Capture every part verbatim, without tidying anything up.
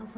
Alva.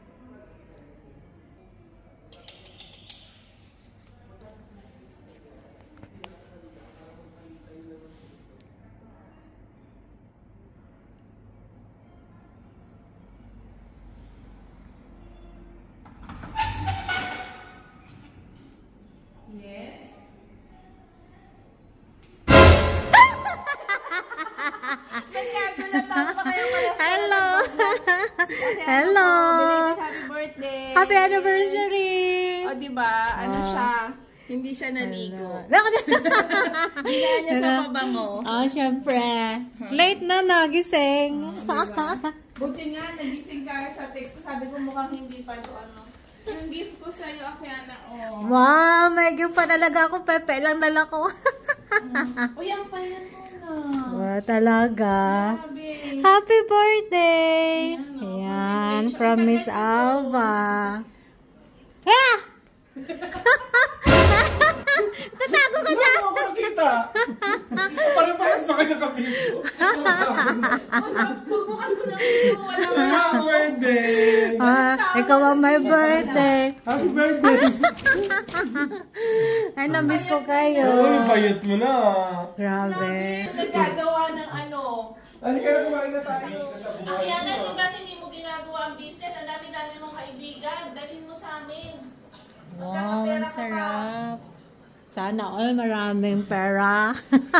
Hello! Hello! Happy birthday! Happy anniversary! O, diba? Ano siya? Hindi siya naligo. Bakit? Ginaan niya sa pabango. Oh, syempre. Late na nagising. Buti nga, nagising ka sa text ko. Sabi ko mukhang hindi pa to ano. Yung gift ko sa'yo, Akiana, oh. Wow, may gift pa talaga ako. Pepe lang dala ko. O, yan pa yan mo na. Wow, talaga. Grabe. Happy birthday! Ayan, oh. Ayan, from Miss Alva. Ah! Tatago ka dyan! Ano ako nakita? Parang-parang sa kanya kabito. Pagbukas ko na ito, wala ka. Happy birthday! Ah, ikaw ang my birthday. Happy birthday! Ay, na-miss ko kayo. Oo, yung bayot mo na. Grabe. Nagkagawa ng ano. Ano kaya kumain na tayo? Akiana, di ba hindi mo ginagawa ang business? Ang dami-dami mong kaibigan. Dalhin mo sa amin. Wow, ang sarap. Sana all maraming pera.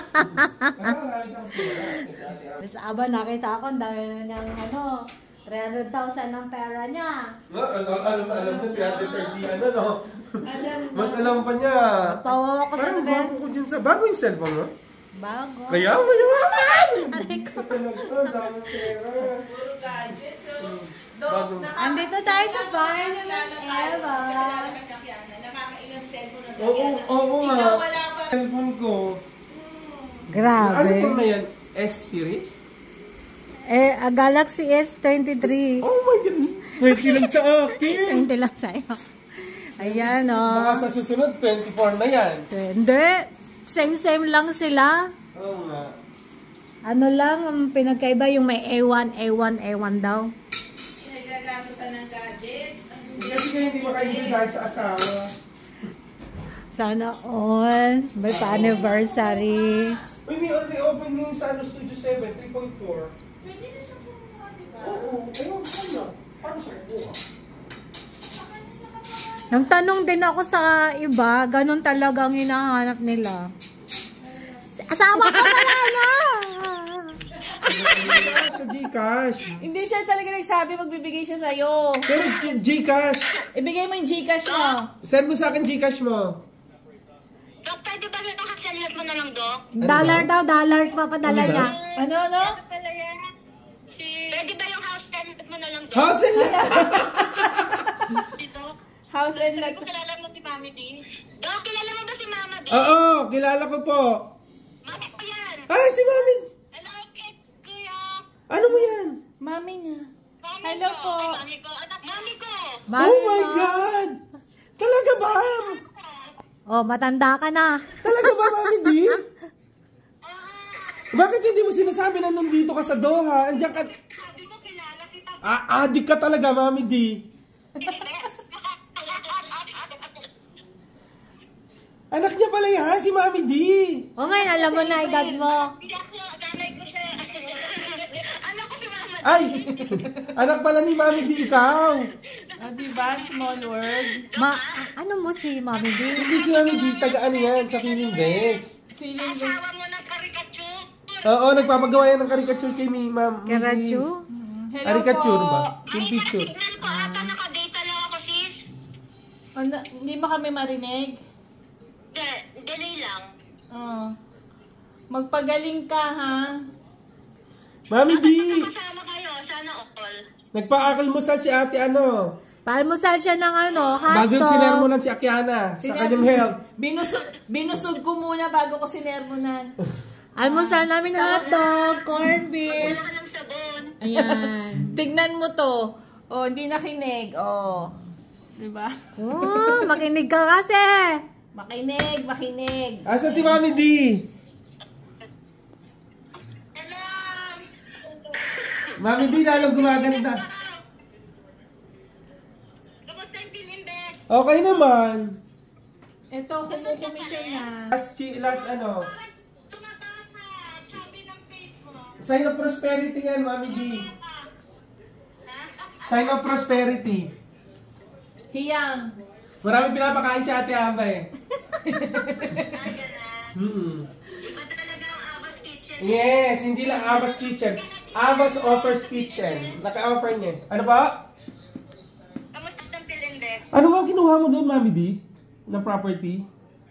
Miss Aba, nakita ko, ang dami na niyang ano, three hundred thousand ang pera niya. Alam, alam, alam na, three hundred thirty ano, no? Alam mo. Mas alam pa niya. Pawawa ko sa Parang tren. bago ko dyan sa bago yung cellphone mo. Bago. Kaya mayaman! Aray ko. Ang dami pera. Puro gadgets. So, do, Bago. naka- Andito tayo sa bahay ni Miss Nakakilala tayo. Eva. Nakakilala ka niya, Kiana. Nakakailang cellphone na sa Oo, Kiana. oo nga. Ikaw wala pa. Cellphone ko. Grabe. Ano yung na yan? S-series? Eh, a Galaxy S twenty-three. Oh my God! twenty lang sa akin. twenty lang sa'yo. Ayan, Baka oh. sa susunod, twenty-four na yan. Hindi. Same-same lang sila. Oo nga. Ano lang, ang pinagkaiba yung may A one, A one, A one daw. Nagagastusan ng gadgets. Kasi kayo hindi makaibig dahil sa asawa. Sana all. May pa-anniversary. Uy, may only open yung Sano Studio seven, three point four. Pwede na siya kumuha, di ba? Oo, ayun, paano? Paano siya kuha? Nang tanong din ako sa iba, ganun talagang hinahanap nila. Asawa ko talaga! Sa Gcash. Hindi siya talaga nagsabi magbibigay siya sa'yo. Pero G- Gcash. Ibigay mo yung Gcash mo. Send mo sa akin Gcash mo. Dok, pwede ba nito kasalat mo na lang, Dok? Dollar daw, dollar papadala Ano ba? niya. Ano, ano? Pala yan. Si... Pwede ba yung house tenant mo na lang, Dok? Ha? Send na. Dito? House and Sabi lot. ko, kilala mo si Mami D? Dok, kilala mo ba si Mama D? Oo, kilala ko po. Mami ko yan. Ay, si Mami. Hello, kid, kuya. Ano mo yan? Mami niya. Mami Hello ko. po. Ay, Mami ko. Anak, Mami ko. Oh my God! Talaga ba? Oh, matanda ka na. Talaga ba, Mami D? Bakit hindi mo sinasabi na nandito ka sa Doha? Andiyan ka... Sabi ko, kilala kita. Ah, adik ka talaga, Mami D. Anak niya pala yan, si Mami D. O ngayon, alam mo na edad mo. Hindi ako, nanay ko siya. Anak ko si Mama D. Ay! Anak pala ni Mami D, ikaw. Ah, diba? Small world. Ma, ano mo si Mami D? Hindi si Mami D, taga ano yan, sa Feeling Best. Feeling good. Asawa mo ng caricature. Oo, nagpapagawa yan ng caricature kay mi, Ma'am. Karachu? Hello Caricature po. ba? Yung picture. Tignan ko, ata nakadata lang ako, sis. Ano, hindi ba kami marinig? De, delay lang. Oh. Magpagaling ka, ha? Mami D, Kasama kayo, sana all. nagpa-akalmusal si ate ano. Palmusal siya ng ano, Bago yung hotdog. sinermonan si Akiana sa kanyang health. Binusog, binusog ko muna bago ko sinermonan. Almusal namin ng hotdog, corned beef. Wala ka ng sabon. Ayan. Tignan mo to. Oh, hindi nakinig. Oh. Diba? Oh, makinig ka kasi. Makinig, makinig. Asa si Mami D? Hello. Mami D, lalong gumaganda. time pinindes? Okay naman. Ito, kumukomisyon na. Last, chi- last ano. Bakit tumataas na chubby ng face mo? Sign of prosperity yan, Mami D. Ha? Sign of prosperity. Hiyang. Marami pinapakain si Ate Aba eh. Ay, gano'n. Mm-mm. Iba talaga ang Abas Kitchen. Yes, hindi lang Ava's Kitchen. Ava's offers kitchen. Naka-offer niya. Ano ba? Kamusta ng pilindes? Ano ba kinuha mo doon, Mami D? Na property?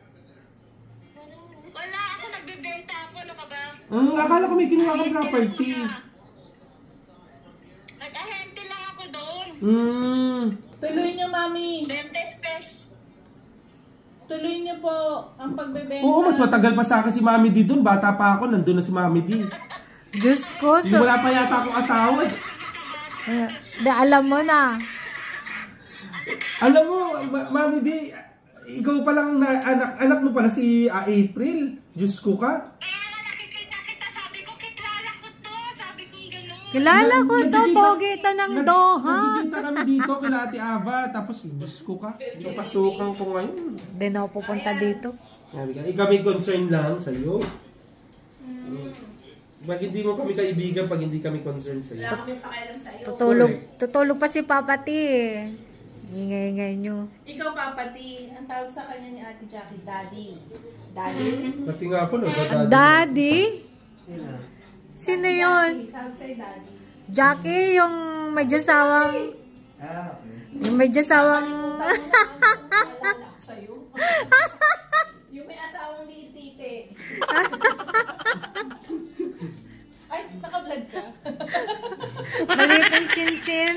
Wala ako, nagbebenta ako. Ano ka ba? Hmm, akala ko may kinuha kang property. Nag-ahente lang ako doon. Hmm. Tuloy niyo, Mami. twenty pesos. Tuloy niyo po ang pagbebenta. Oo, mas matagal pa sa akin si Mami D doon. Bata pa ako, nandun na si Mami D. Diyos ko, Hindi so, wala pa yata akong asawa eh. eh, di, alam mo na. Alam mo, Ma- Mami D, ikaw pa lang na anak, anak mo pala si ah, April. Diyos ko ka. Kaya nga nakikita kita, sabi ko, kilala ko to. Sabi kong gano'n. Kilala ko to, Nagkikita- pogi ito ng nag- Doha. Nagkikita kami dito kila Ate Ava. Tapos, Diyos ko ka. Papasukan ko ngayon. Hindi na ako pupunta dito. Sabi ka, ikaw may concern lang sa'yo. Bakit hindi mo kami kaibigan pag hindi kami concerned sa'yo? Wala kami pakialam sa iyo. Tutulog, tutulog pa si Papa T eh. Ingay-ingay nyo. Ikaw, Papati, ang tawag sa kanya ni Ate Jackie, Daddy. Daddy? Pati nga ako, nagdadadi. Daddy? Sino yun? Tawag sa'yo, Daddy. Jackie, yung may jasawang... Ah, okay. Yung may jasawang... Naalala ko sa'yo. Yung may asawang liitite. Ay, naka-vlog ka. Maliit ang chin-chin.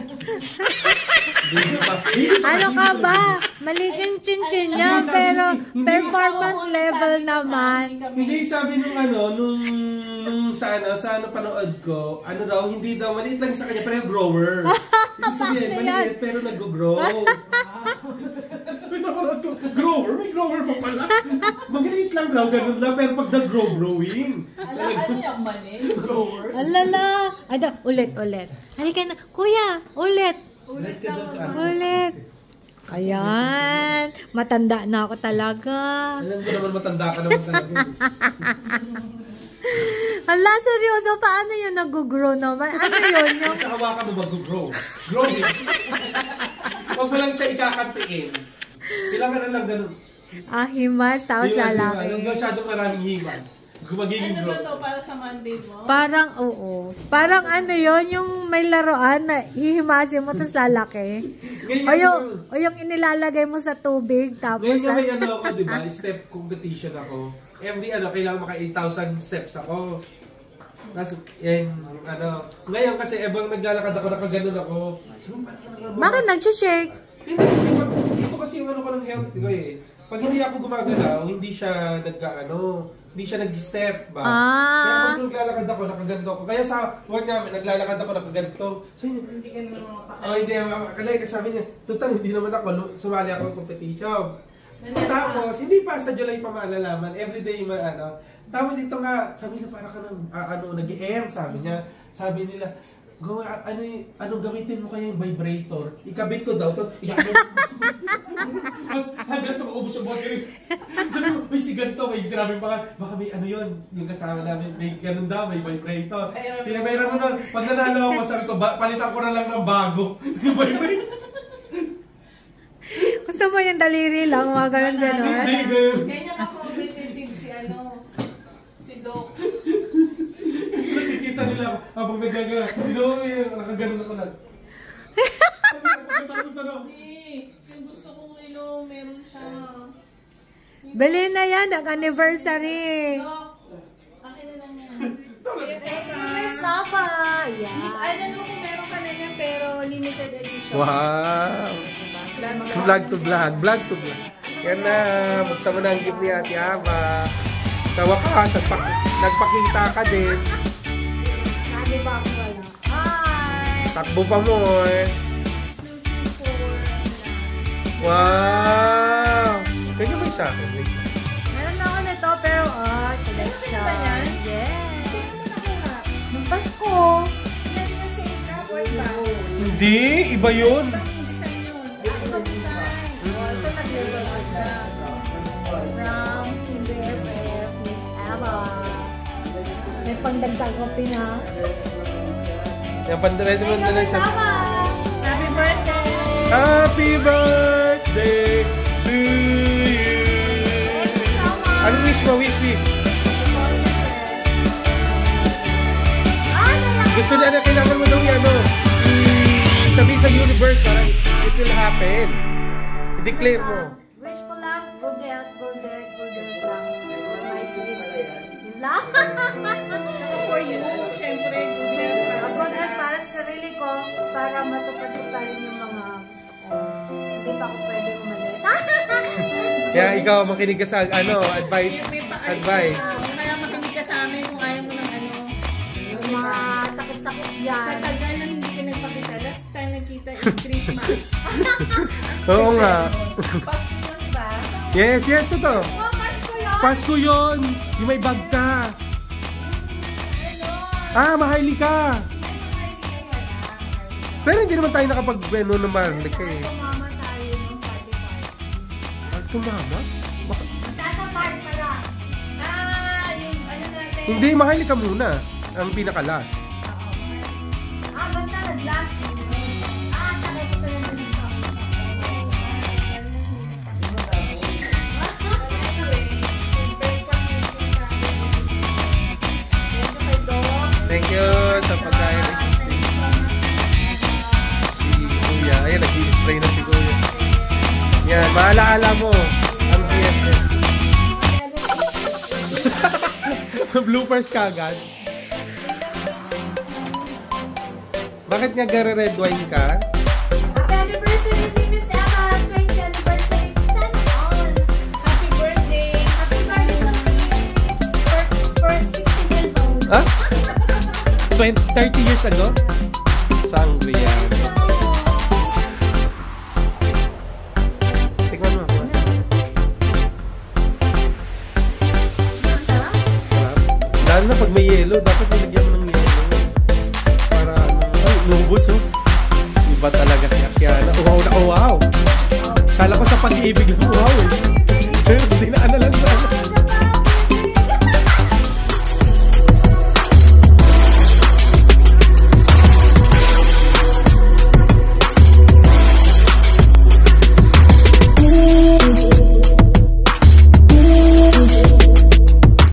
Ano ka ba? Maliit yung chin-chin niya, Hindi, sabi pero ni- hindi. performance level naman. Hindi, sabi nung ano, nung, nung sa ano, sa ano panood ko, ano daw, hindi daw, maliit lang sa kanya, pero grower. Ibig sabihin, maliit, pero nag-grow. Sabi na parang to, grower? May grower pa pala. Magaliit lang daw, ganun lang, pero pag nag-grow, growing. Alam, ano yung mali? Growers? Alala. Ada, ulit, ulit. Halika na. Kuya, ulit. Ulit ka mo. Ulit. Ayan. Matanda na ako talaga. Alam ko naman matanda ka naman talaga. Hala, seryoso. Paano yun nag-grow naman? Ano yun? Yung... Sa hawakan mo mag-grow. Growing. Huwag mo lang siya ikakantiin. Kailangan na lang ganun. Ah, himas. Tapos Himas, himas. Huwag lalaki. masyadong maraming himas. Magiging Ano ba grow. to para sa Monday mo? Parang, oo. Parang ano yun, yung may laruan na ihimasin mo tapos lalaki. Ngayon, O yung, o yung inilalagay mo sa tubig tapos... ngayon nga may sa- ano ako, di ba? Step competition ako. Every ano, kailangan maka eight thousand steps ako. Tapos, yan, ano. Ngayon kasi, ebang naglalakad ako, nakaganon ako. Sabi, parang ano, Bakit nag-shake? Hindi kasi, pag, ito kasi yung ano ko ng health ko eh. Pag hindi ako gumagalaw, hindi siya nagka-ano, hindi siya nag-step ba? Ah. Kaya pag naglalakad ako, nakaganto ako. Kaya sa work namin, naglalakad ako, nakaganto. So, yun, Hindi ka naman mapakala. oh, hindi, kalay ka sabi niya, tutal, hindi naman ako, lu- sumali ako ng competition. Tapos, hindi pa, sa July pa malalaman, everyday ma, ano. Tapos ito nga, sabi niya, para ka ng, ah, ano, nag-i-M, sabi niya. Sabi nila, go, ah, ano, y- anong gamitin mo kaya yung vibrator? Ikabit ko daw, tapos, iyak mo. Tapos, hanggang sa maubos yung mga ganun. Sabi mo, may sigan to, may sinabi pa nga, baka may ano yun, yung kasama namin, may ganun daw, may vibrator. Pinabayran mo nun, pag nanalo ako, sabi ko, ba, palitan ko na lang ng bago. Yung vibrator. Gusto mo yung daliri lang, mga ganun gano'n. Hindi, ganun. Ganyan ka competitive si ano, si Doc. Kasi nakikita nila ako, habang nagagawa, sino yung nakaganon ako lang. Tapos ano, Eh, yung gusto kong ilo, meron siya. Bili na yan, ang anniversary. Doc, akin na lang yan. May sapa. Hindi, Yeah. I don't know kung meron ka na yan, pero limited edition. wow! Vlog to vlog, vlog to vlog. Yan na, buksan mo na ang gift ni Ate Ava. Sa wakas, nagpak- nagpakita ka din. Sabi ba ako wala? Hi! Takbo pa mo eh. Exclusive for... Wow! Kaya may sa akin. Wait. Meron na ako nito, pero oh, collection. Ano ba yan? Yes. Sino mo nakuha? Nung Pasko. Yan yung same ka, boy ba? Hindi, iba yun. Ibang design yun. pangdagdag ko pina. Yung pandready mo na lang sa... Happy birthday! Happy birthday to you! Anong wish mo, wish, wish? Gusto niya na kailangan mo daw yan, no? Sabihin sa universe, parang it will happen. I-declare mo. Wish ko lang, good health, good health, good health lang. For my kids. Yun lang. For you, syempre, good health. Good health para sa sarili ko, para matupad ko pa rin yung mga gusto ko. Hindi pa ako pwede umalis. Kaya ikaw, makinig ka sa, ano, advice. Advice. Kaya makinig ka sa amin kung ayaw mo ng ano. Yung mga sakit-sakit dyan. Sa tagal na hindi ka nagpakita, last time nagkita is Christmas. Oo nga. Pasko yun ba? Yes, yes, totoo. Oh, Pasko yun! Pasko yun! Yung may bag ka. Ah, mahilig ka. Pero hindi naman tayo nakapag-beno ng mahilig ka eh. Tumama tayo ng party-party. Ah, tumama? Taas ang party pala. Ah, yung ano natin. Hindi, mahilig ka muna. Ang pinaka-last. Ah, basta nag-last. Ah, tagay ko pala ng dito. Thank you sa pagkain. Si Kuya. Ayan, nag-i-spray na si Kuya. Yan, maalaala mo ang B F F. Bloopers kagad. Bakit nga gare-red wine ka? Happy anniversary ni Miss Emma! twentieth anniversary! Sana all! Happy birthday! Happy birthday to me! For, for sixteen years old. Ah? twenty, thirty years ago? Sangria. Tingnan mo ako. Sarap? Sarap. Lalo na pag may yelo, dapat nilagyan mo ng yelo. Para ano, ay, lubos oh. Iba talaga si Akiana. Wow na, oh wow! Kala ko sa pag-ibig lang, wow eh. Hindi na ano lang.